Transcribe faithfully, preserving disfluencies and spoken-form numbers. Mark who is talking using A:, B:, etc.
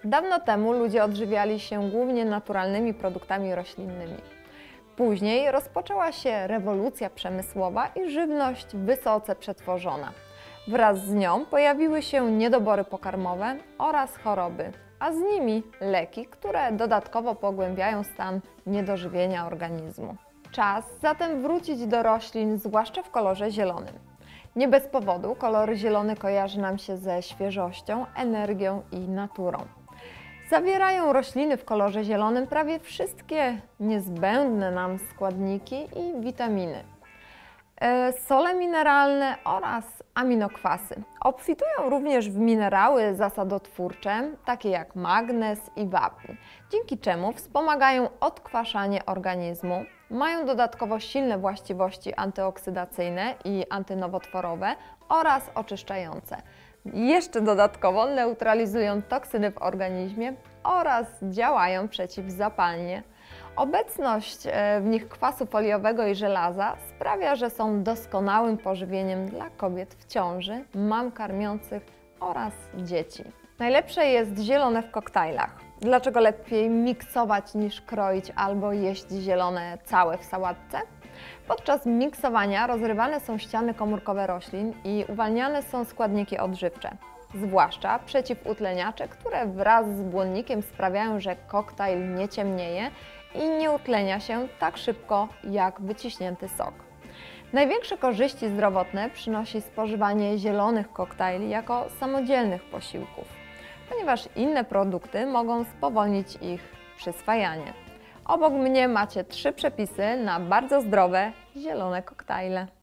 A: Dawno temu ludzie odżywiali się głównie naturalnymi produktami roślinnymi. Później rozpoczęła się rewolucja przemysłowa i żywność wysoce przetworzona. Wraz z nią pojawiły się niedobory pokarmowe oraz choroby, a z nimi leki, które dodatkowo pogłębiają stan niedożywienia organizmu. Czas zatem wrócić do roślin, zwłaszcza w kolorze zielonym. Nie bez powodu kolor zielony kojarzy nam się ze świeżością, energią i naturą. Zawierają rośliny w kolorze zielonym prawie wszystkie niezbędne nam składniki i witaminy, sole mineralne oraz aminokwasy. Obfitują również w minerały zasadotwórcze, takie jak magnez i wapń, dzięki czemu wspomagają odkwaszanie organizmu, mają dodatkowo silne właściwości antyoksydacyjne i antynowotworowe oraz oczyszczające. Jeszcze dodatkowo neutralizują toksyny w organizmie oraz działają przeciwzapalnie. Obecność w nich kwasu foliowego i żelaza sprawia, że są doskonałym pożywieniem dla kobiet w ciąży, mam karmiących oraz dzieci. Najlepsze jest zielone w koktajlach. Dlaczego lepiej miksować niż kroić albo jeść zielone całe w sałatce? Podczas miksowania rozrywane są ściany komórkowe roślin i uwalniane są składniki odżywcze, zwłaszcza przeciwutleniacze, które wraz z błonnikiem sprawiają, że koktajl nie ciemnieje i nie utlenia się tak szybko jak wyciśnięty sok. Największe korzyści zdrowotne przynosi spożywanie zielonych koktajli jako samodzielnych posiłków, ponieważ inne produkty mogą spowolnić ich przyswajanie. Obok mnie macie trzy przepisy na bardzo zdrowe zielone koktajle.